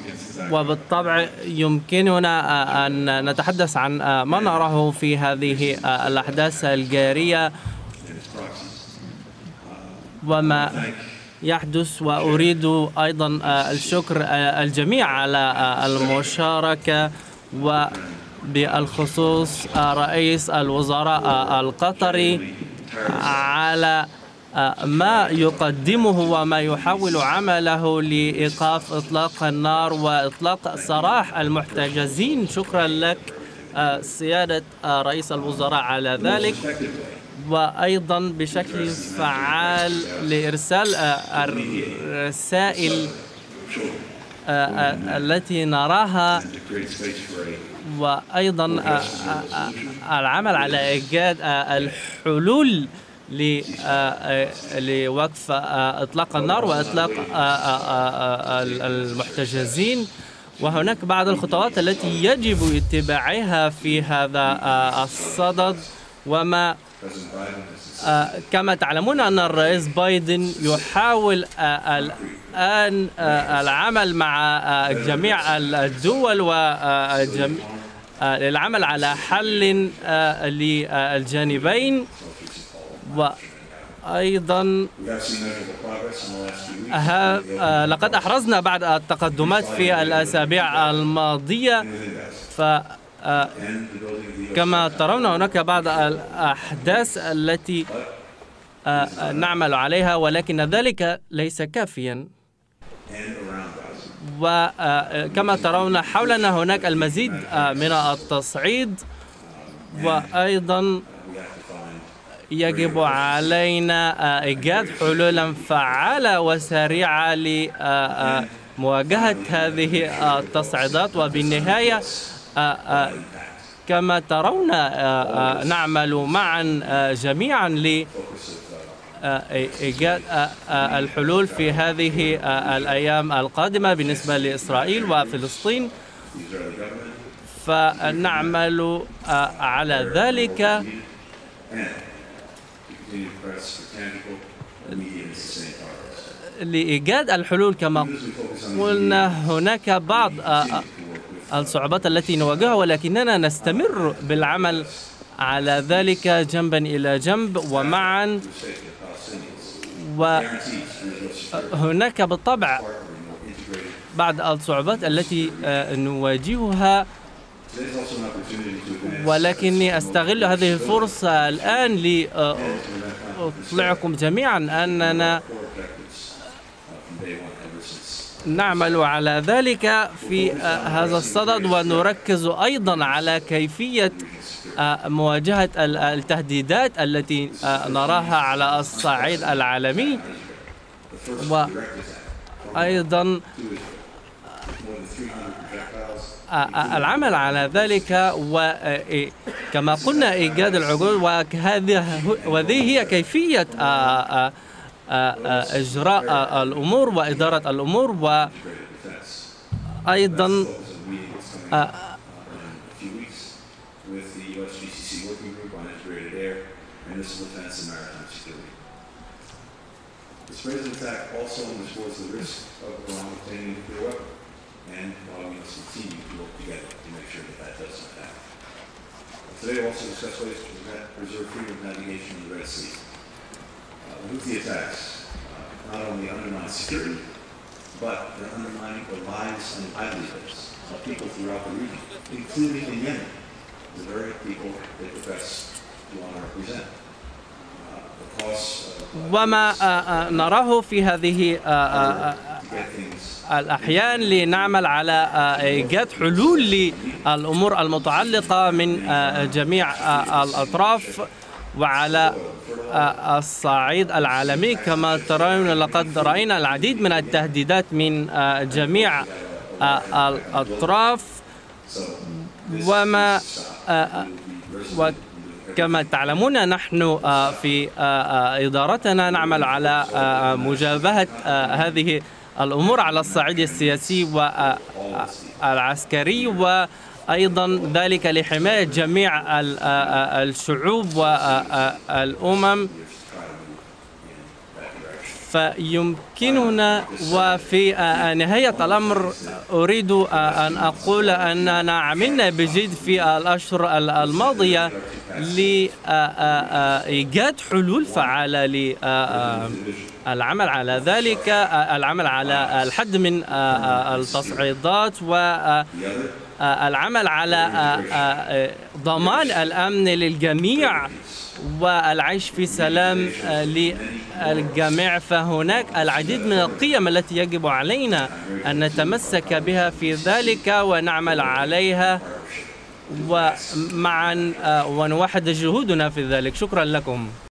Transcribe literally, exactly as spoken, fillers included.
وبالطبع يمكننا أن نتحدث عن ما نراه في هذه الأحداث الجارية وما يحدث. وأريد أيضا الشكر الجميع على المشاركة، وبالخصوص رئيس الوزراء القطري على ما يقدمه وما يحاول عمله لإيقاف إطلاق النار وإطلاق سراح المحتجزين. شكرا لك سيادة رئيس الوزراء على ذلك، وأيضا بشكل فعال لإرسال الرسائل التي نراها، وأيضا العمل على إيجاد الحلول لوقف إطلاق النار وإطلاق المحتجزين. وهناك بعض الخطوات التي يجب اتباعها في هذا الصدد. وما كما تعلمون أن الرئيس بايدن يحاول الآن العمل مع جميع الدول والعمل على حل للجانبين. وأيضا لقد أحرزنا بعض التقدمات في الأسابيع الماضية، فكما ترون هناك بعض الأحداث التي نعمل عليها، ولكن ذلك ليس كافيا. وكما ترون حولنا هناك المزيد من التصعيد، وأيضا يجب علينا إيجاد حلولا فعالة وسريعة لمواجهة هذه التصعيدات. وبالنهاية كما ترون نعمل معا جميعا لإيجاد الحلول في هذه الأيام القادمة بالنسبة لإسرائيل وفلسطين، فنعمل على ذلك لإيجاد الحلول. كما قلنا هناك بعض الصعوبات التي نواجهها، ولكننا نستمر بالعمل على ذلك جنبا إلى جنب ومعا. وهناك بالطبع بعض الصعوبات التي نواجهها، ولكني أستغل هذه الفرصة الآن لأطلعكم جميعا أننا نعمل على ذلك في هذا الصدد، ونركز أيضا على كيفية مواجهة التهديدات التي نراها على الصعيد العالمي، وأيضا العمل على ذلك. وكما قلنا إيجاد العقول، وهذه هي كيفية إجراء الأمور وإدارة الأمور. وأيضا Today we'll also discuss ways to preserve freedom of navigation in the Red Sea. Uh, the Houthi attacks uh, not only undermine security, but they're undermining the lives and livelihoods of people throughout the region, including in Yemen, the very people they profess to want to represent. Uh, the costs of, uh, وما نراه في هذه الأحيان لنعمل على إيجاد حلول للأمور المتعلقة من جميع الأطراف وعلى الصعيد العالمي. كما ترون لقد رأينا العديد من التهديدات من جميع الأطراف، وما وكما تعلمون نحن في إدارتنا نعمل على مجابهة هذه الأمور على الصعيد السياسي والعسكري، وأيضا ذلك لحماية جميع الشعوب والأمم. فيمكننا. وفي نهاية الأمر أريد أن أقول أننا عملنا بجد في الأشهر الماضية لإيجاد حلول فعالة للعمل على ذلك، العمل على الحد من التصعيدات والعمل على ضمان الأمن للجميع والعيش في سلام للجميع. فهناك العديد من القيم التي يجب علينا أن نتمسك بها في ذلك ونعمل عليها ومعا ونوحد جهودنا في ذلك. شكرا لكم.